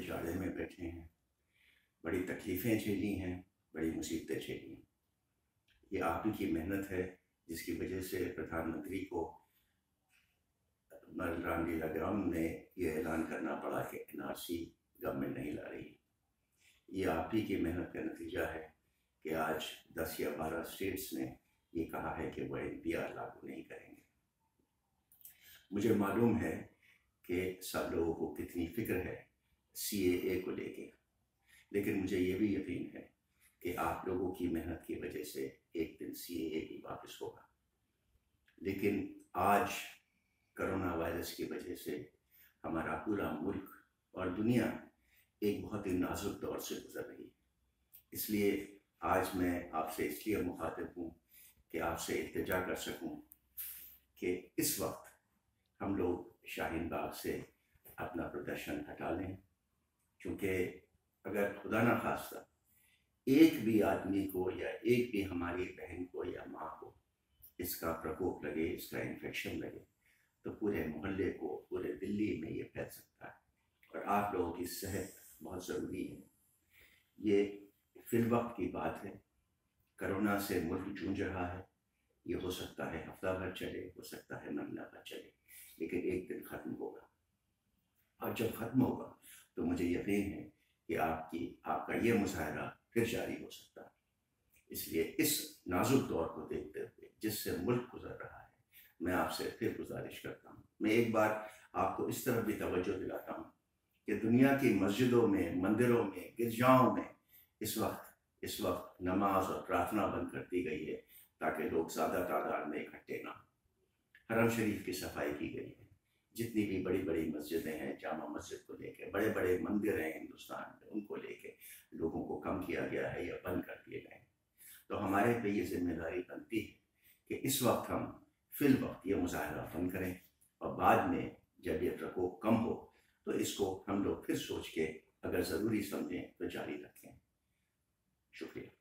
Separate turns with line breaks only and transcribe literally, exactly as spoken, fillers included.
उजाड़े में बैठे हैं, बड़ी तकलीफ़ें झेली हैं, बड़ी मुसीबतें झेली हैं। ये आप ही की मेहनत है जिसकी वजह से प्रधानमंत्री को रामलीला ग्राम ने ये ऐलान करना पड़ा कि एन आर सी गवर्नमेंट नहीं ला रही। ये आप ही की मेहनत का नतीजा है कि आज दस या बारह स्टेट्स ने ये कहा है कि वो एन पी आर लागू नहीं करेंगे। मुझे मालूम है कि सब लोगों को कितनी फिक्र है सी ए ए को लेके, लेकिन मुझे ये भी यकीन है कि आप लोगों की मेहनत की वजह से एक दिन सी ए ए भी वापस होगा। लेकिन आज कोरोना वायरस की वजह से हमारा पूरा मुल्क और दुनिया एक बहुत ही नाजुक दौर से गुजर रही है। इसलिए आज मैं आपसे इसलिए मुखातिब हूँ कि आपसे इल्तिजा कर सकूँ कि इस वक्त हम लोग शाहीन बाग से अपना प्रदर्शन हटा लें, क्योंकि अगर खुदा ना खास्ता एक भी आदमी को या एक भी हमारी बहन को या माँ को इसका प्रकोप लगे, इसका इन्फेक्शन लगे, तो पूरे मोहल्ले को, पूरे दिल्ली में ये फैल सकता है। और आप लोगों की सेहत बहुत ज़रूरी है। ये फिल वक्त की बात है, कोरोना से मुल्क जूझ रहा है। ये हो सकता है हफ्ता भर चले, हो सकता है महीना भर चले, लेकिन एक दिन ख़त्म होगा। और जब ख़त्म होगा तो मुझे यकीन है कि आपकी आपका ये मुजाहरा फिर जारी हो सकता है। इसलिए इस नाजुक दौर को देखते हुए जिससे मुल्क गुजर रहा है, मैं आपसे फिर गुजारिश करता हूँ, मैं एक बार आपको इस तरफ भी तवज्जो दिलाता हूँ कि दुनिया की मस्जिदों में, मंदिरों में, गिरजाओं में इस वक्त इस वक्त नमाज और प्रार्थना बंद कर दी गई है ताकि लोग ज़्यादा तादाद में इकट्ठे ना हों। हरम शरीफ की सफाई की गई है। जितनी भी बड़ी बड़ी मस्जिदें हैं, जामा मस्जिद को लेके, बड़े बड़े मंदिर हैं हिंदुस्तान में, उनको लेके लोगों को कम किया गया है या बंद कर दिए गए हैं। तो हमारे पे ये जिम्मेदारी बनती है कि इस वक्त हम फिल वक्त ये मुजाहरा बंद करें और बाद में जब ये प्रकोप कम हो तो इसको हम लोग फिर सोच के अगर ज़रूरी समझें तो जारी रखें। शुक्रिया।